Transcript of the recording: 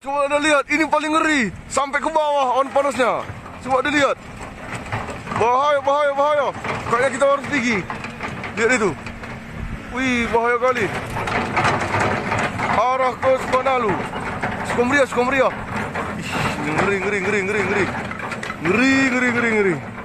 Cuma anda lihat, ini paling ngeri. Sampai ke bawah awan panasnya. Coba anda lihat. Bahaya, bahaya, bahaya. Kayaknya kita harus pergi. Lihat itu. Wih, bahaya kali. Arah ke Sukanalu. Sukamria, Sukamria. Ih, ngeri, ngeri, ngeri, ngeri, ngeri. Ngeri, ngeri, ngeri, ngeri.